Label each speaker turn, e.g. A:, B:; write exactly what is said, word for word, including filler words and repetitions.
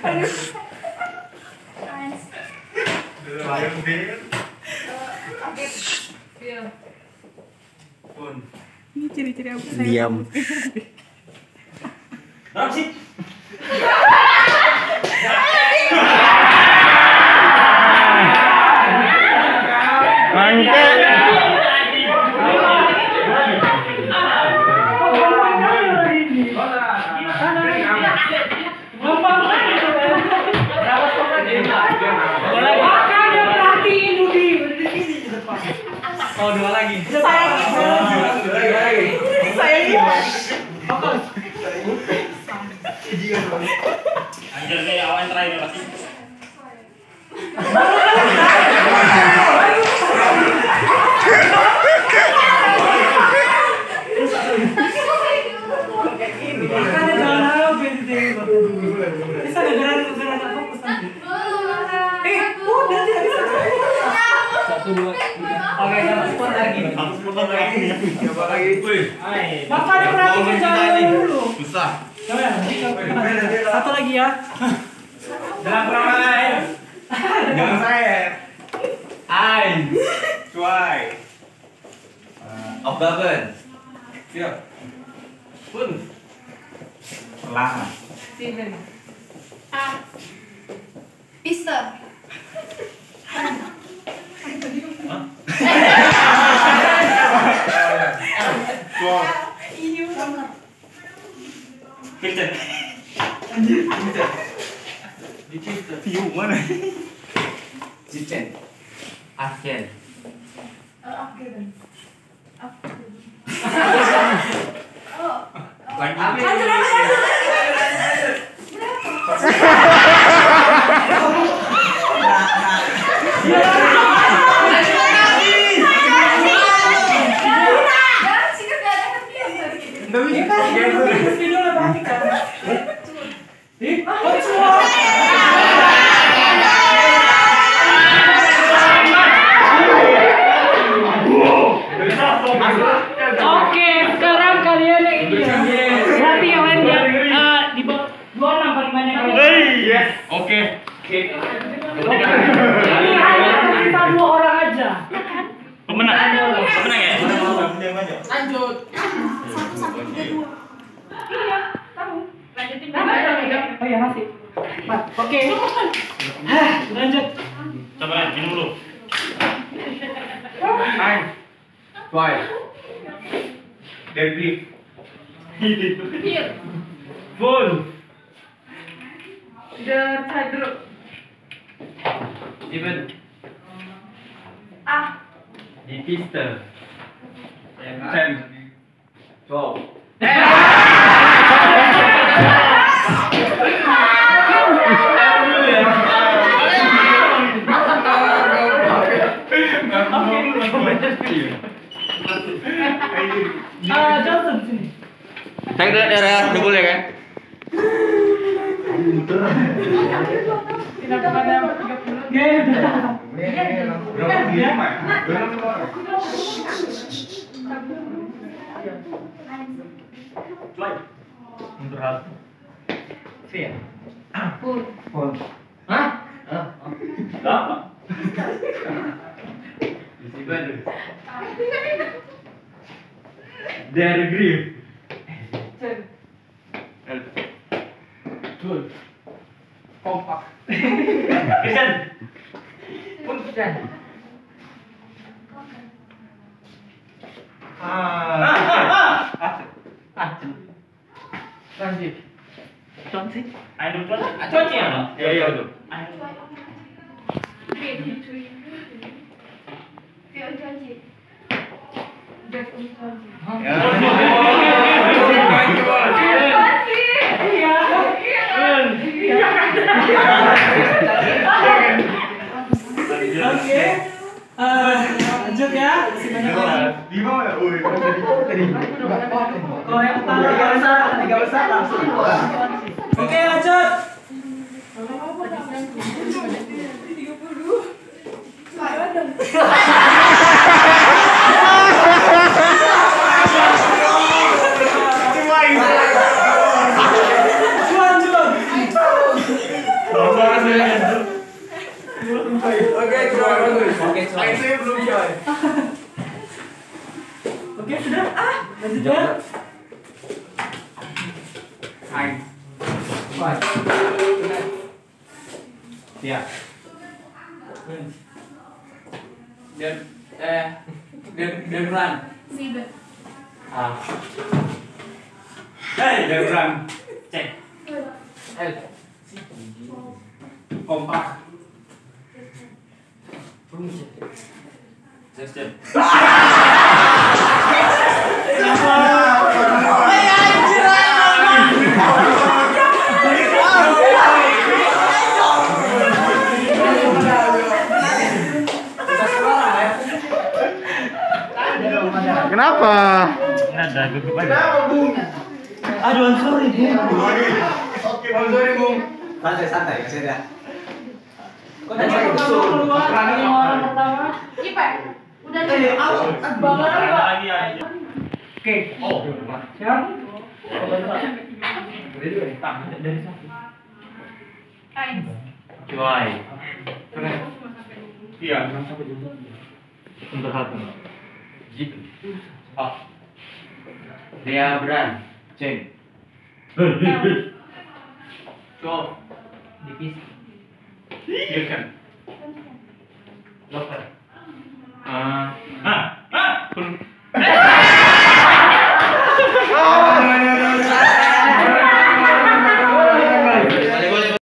A: Ini ciri-ciri aku saya.
B: Diam.
C: Berapa sih?
B: Mangke.
C: Oh, dua lagi.
A: Saya
C: Dua lagi.
A: saya
C: Anjir kayak awan terakhir pasti. Satu dua tiga. Oke, spot lagi. Spot lagi. Coba lagi. Wih.
A: Makanya perhatikan jalan dulu.
C: Susah.
A: Satu lagi ya.
C: Dalam perang. Jangan saya. Ein. Zwei. Aufgaben. Vier. Fünf. Perlahan.
A: Steven.
D: A. Pista.
C: Kitchen. Kitchen. View mana? Kitchen. Akhir. Lagi.
A: Oke, sekarang kalian yang ini ya. Berarti yang lain ya. eh, di bawah dua enam paling banyak kalian.
C: Oke.
A: Ini hanya kita dua orang aja.
C: Pemenang. Pemenang ya?
D: Lanjut. Satu satu tiga dua.
A: Iya, tahu. Lanjutin. Oh iya masih. Empat. Oke. Hah, lanjut.
C: Coba minum dulu.
E: Ein, zwei, der Brief,
A: Hier.
E: fünf,
A: Der Zeitdruck.
E: sieben,
A: A.
E: die Piste, zehn, zwölf.
A: Ah, Johnson sini.
B: Saya ke daerah Debul ya kan?
A: Tidak kepada tiga puluh. Gede.
E: Berapa dia, Mak?
C: Mundur hal.
E: Vier.
A: Pun.
E: Fünf.
A: Hah?
C: Apa?
E: Sieben. Der Griff. Zwölf. Kompak.
C: Kitchen.
A: Punten.
E: Ah.
A: Achen. Lanjut. Johnson.
C: Ayo dulu. Cuci ya?
E: Ya, iya betul.
C: Ayo.
E: Ya.
A: Oke. Lanjut ya. Masih banyak.
E: Lima ya? Wih, tadi.
A: Kalau yang pertama tiga besar, tiga besar langsung. Oke, lanjut. Juan, Juan.
E: itu ya belum coy.
C: Oke, sudah. Ah, lanjut ya.
E: Hai. Ya.
C: Dan eh dan dan run.
D: Sibet.
C: Ah. Hei, dan run. Cek. Eh.
E: Kompak.
C: Cek, cek.
B: Kenapa?
E: Kenapa, Bung?
C: Aduh, I'm sorry, Bung.
E: Oke, Bung, sorry, Bung.
F: Santai-santai, kasih dah.
C: Kok
A: Tadi pertama keluar yang orang pertama.
D: Iya, Pak. Udah
C: Eh,
D: nih.
C: aku
A: Banget Pak.
C: aja.
A: Oke. Oh. Siap.
C: Dari satu.
D: Eins.
C: Cuy.
E: Iya.
C: Untuk satu. Gitu. Oh. Dia beran. Ceng. Tuh. Dipis.
E: Iya kan.
C: Loker.